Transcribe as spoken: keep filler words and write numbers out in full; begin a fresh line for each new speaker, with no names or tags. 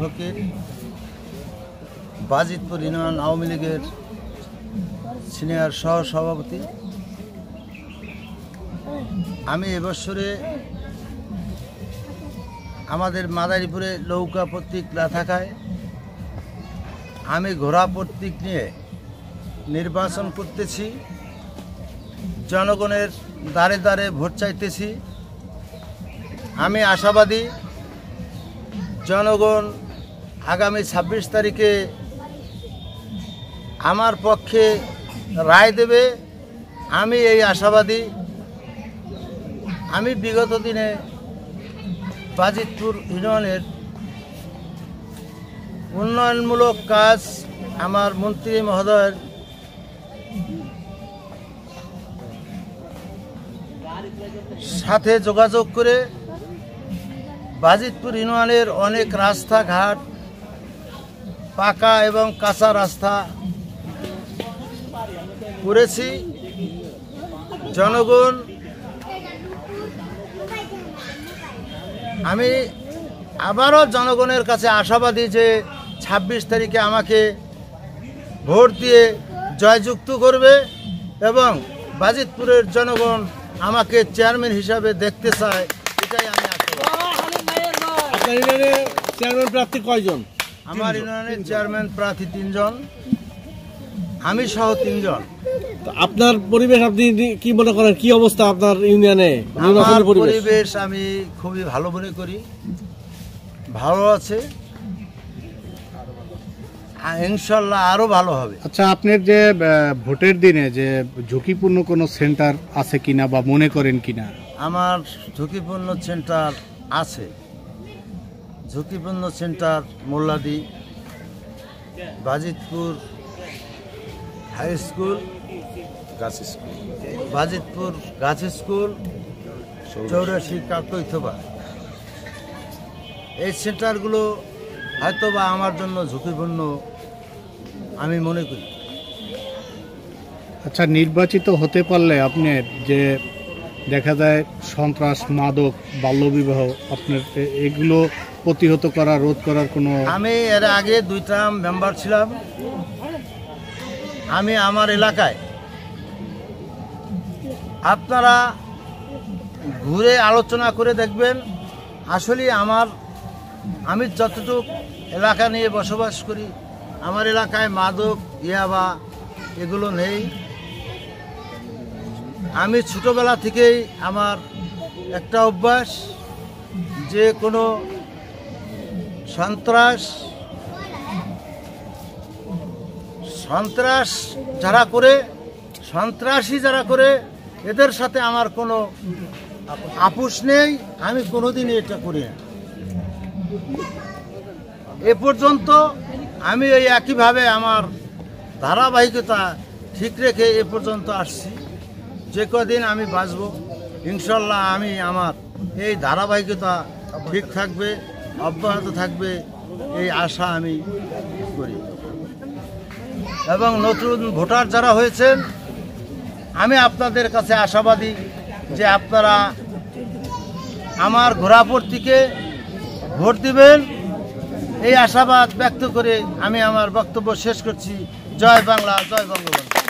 ফকির, Bajitpur union Awami লীগের senior সহ সভাপতি। আমি এবছরে আমাদের মাদারীপুরে নৌকা প্রতীক না থাকায় আমি ঘোড়া প্রতীক নিয়ে নির্বাচন করতেছি। জনগণের দ্বারে দ্বারে ভোট চাইতেছি। আমি আশাবাদী জনগণ আগামী ছাব্বিশ তারিখে আমার পক্ষে রায় দেবে। আমি এই আশাবাদী। আমি বিগত দিনে বাজিতপুর ইউনিয়নের উন্নয়নমূলক কাজ আমার মন্ত্রী মহোদয়ের সাথে যোগাযোগ করে বাজিতপুর ইউনিয়নের অনেক রাস্তাঘাট, পাকা এবং কাঁচা রাস্তা করেছি। জনগণ আমি আবারও জনগণের কাছে আশাবাদী যে ছাব্বিশ তারিখে আমাকে ভোট দিয়ে জয়যুক্ত করবে এবং বাজিতপুরের জনগণ আমাকে চেয়ারম্যান হিসাবে দেখতে চায়, এটাই আমি আশাবাদী।
চেয়ারম্যান প্রার্থী কয়জন?
আমার ইউনিয়নের চেয়ারম্যান প্রার্থী তিনজন, আমি সহ তিনজন।
আপনার পরিবেশ আপনি কি মনে করেন, কি অবস্থা আপনার ইউনিয়নে?
আমার পরিবেশ আমি খুবই ভালো মনে করি, ভালো আছে, ইনশাল্লাহ আরো ভালো হবে।
আচ্ছা, আপনার যে ভোটের দিনে যে ঝুঁকিপূর্ণ কোনো সেন্টার আছে কিনা বা মনে করেন কিনা?
আমার ঝুঁকিপূর্ণ সেন্টার আছে। ঝুঁকিপূর্ণ centre Molladi, Bajitpur high school, গাছ স্কুল, বাজিতপুর গাছ স্কুল, চৌরাশি কাকৈথবা। এই সেন্টারগুলো হয়তোবা আমার জন্য ঝুঁকিপূর্ণ আমি মনে করি।
আচ্ছা, নির্বাচিত হতে পারলে আপনার যে দেখা যায় সন্ত্রাস, মাদক, বাল্যবিবাহ, আপনার এগুলো প্রতিহত করা, রোধ করার কোনো?
আমি এর আগে দুইটা মেম্বার ছিলাম। আমি আমার এলাকায়, আপনারা ঘুরে আলোচনা করে দেখবেন, আসলে আমার আমি যতটুকু এলাকা নিয়ে বসবাস করি, আমার এলাকায় মাদক, ইয়াবা এগুলো নেই। আমি ছোটোবেলা থেকেই আমার একটা অভ্যাস, যে কোনো সন্ত্রাস সন্ত্রাস যারা করে, সন্ত্রাসী যারা করে, এদের সাথে আমার কোনো আপোষ নেই। আমি কোনোদিনই এটা করি না। এ পর্যন্ত আমি এই একইভাবে আমার ধারাবাহিকতা ঠিক রেখে এ পর্যন্ত আসছি। যে কদিন আমি বাঁচব, ইনশাল্লাহ আমি আমার এই ধারাবাহিকতা ঠিক থাকবে, অব্যাহত থাকবে, এই আশা আমি করি। এবং নতুন ভোটার যারা হয়েছেন, আমি আপনাদের কাছে আশাবাদী যে আপনারা আমার ঘোড়া প্রতীকে ভোট দিবেন, এই আশাবাদ ব্যক্ত করে আমি আমার বক্তব্য শেষ করছি। জয় বাংলা, জয় বঙ্গবন্ধু।